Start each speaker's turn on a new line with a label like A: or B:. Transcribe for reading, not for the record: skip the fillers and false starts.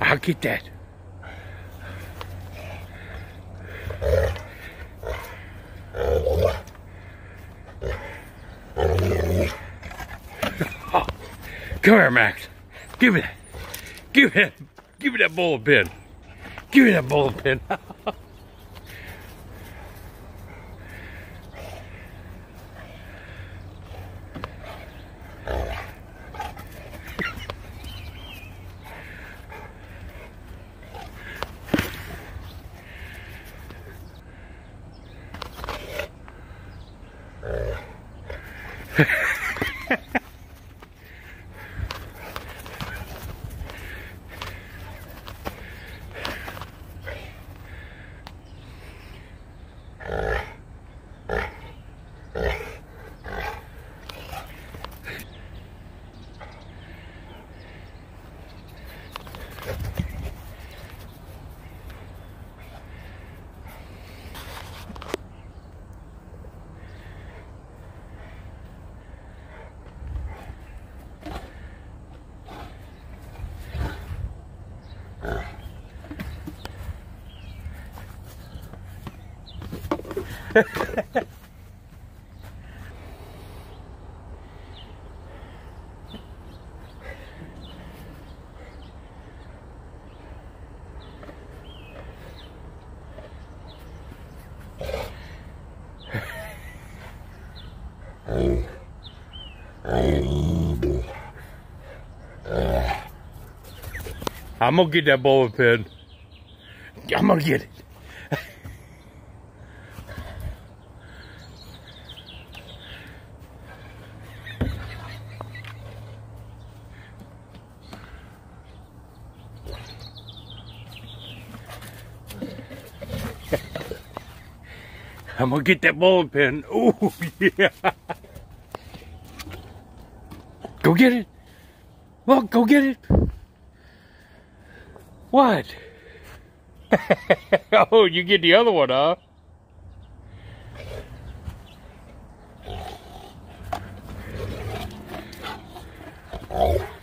A: I'll get that. Oh, come here, Max. Give me that. Give me that bullet pin. Give me that bullet pin. I'm gonna get that bullet pin. I'm gonna get it. I'm gonna get that bullet pin. Ooh, yeah. Go get it. Look, go get it. What? Oh, you get the other one, huh?